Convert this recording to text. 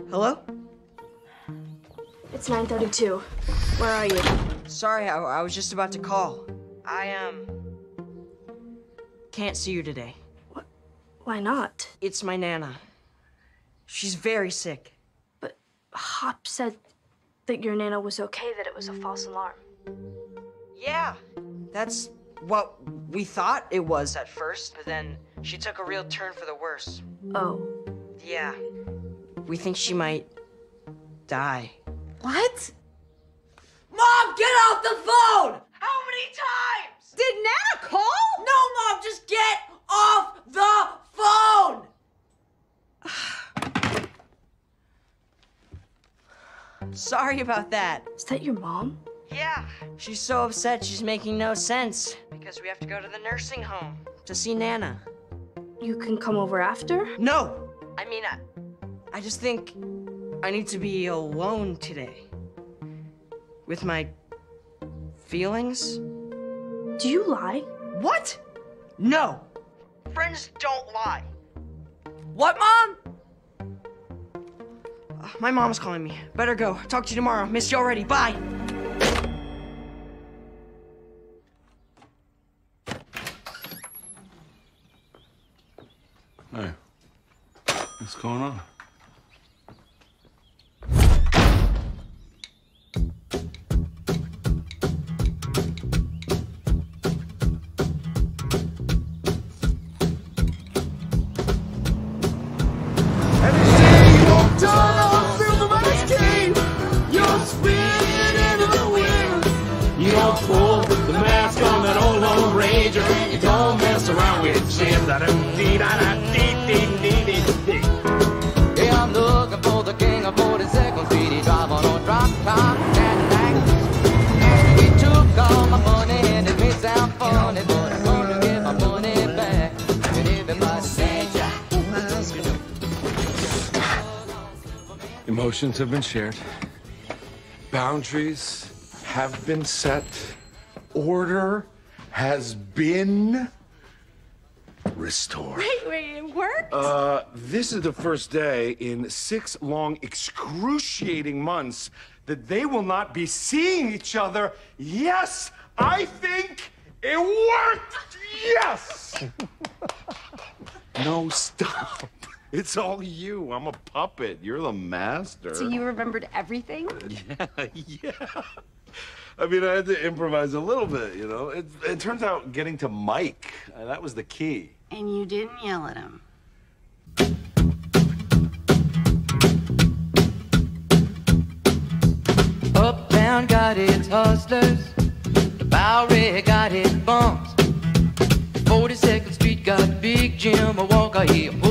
Hello? It's 9:32. Where are you? Sorry, I was just about to call. I can't see you today. What? Why not? It's my Nana. She's very sick. But Hop said that your Nana was okay, that it was a false alarm. Yeah, that's what we thought it was at first, but then she took a real turn for the worse. Oh. Yeah. We think she might die. What? Mom, get off the phone! How many times? Did Nana call? No, Mom, just get off the phone! Sorry about that. Is that your mom? Yeah, she's so upset she's making no sense because we have to go to the nursing home to see Nana. You can come over after? No! I mean, I just think I need to be alone today. With my feelings? Do you lie? What? No! Friends don't lie. What, Mom? My mom's calling me. Better go. Talk to you tomorrow. Miss you already. Bye! Hey, what's going on? You don't pull the mask on that old Lone Ranger. You don't mess around with shit. Yeah, I'm looking for the king of 42nd Street. He drive on a drop top Cadillac. And he took all my money and it may sound funny, but I'm gonna get my money back. And everybody say, Jack. Emotions have been shared. Boundaries have been set. Order has been restored. Wait, it worked? This is the first day in 6 long, excruciating months that they will not be seeing each other. Yes, I think it worked! Yes! No, stop. It's all you. I'm a puppet. You're the master. So you remembered everything? Yeah. I mean, I had to improvise a little bit, you know. It turns out getting to Mike, that was the key. And you didn't yell at him. Uptown got its hustlers. The Bowery got its bums. 42nd Street got Big Jim, a Walker here.